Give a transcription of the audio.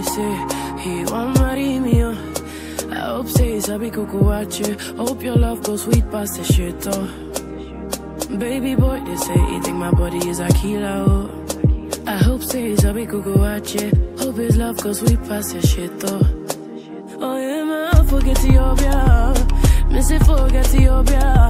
say he want marry me, oh. I hope say sabi kukuwache. Hope your love goes sweet past the shit, oh. Baby boy, they say he think my body is a killer, oh. I hope say sabi kukuwache. Hope his love goes sweet past the shit, oh. Oh yeah, man, forget Ethiopia. Miss it, forget Ethiopia.